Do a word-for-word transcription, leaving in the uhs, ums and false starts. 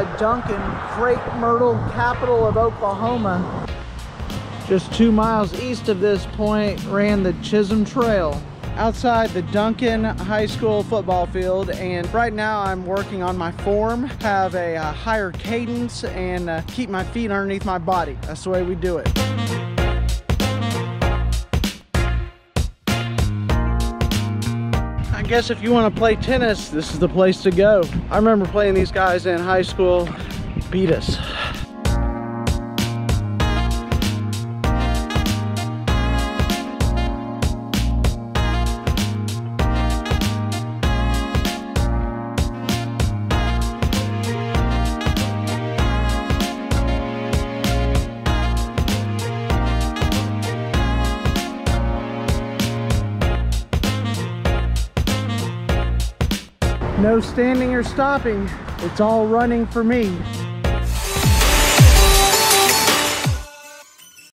outside Duncan, crepe myrtle capital of Oklahoma. Just two miles east of this point ran the Chisholm Trail. Outside the Duncan High School football field, and right now I'm working on my form, have a uh, higher cadence, and uh, keep my feet underneath my body. That's the way we do it. I guess if you want to play tennis, this is the place to go. I remember playing these guys in high school, beat us. No standing or stopping, it's all running for me.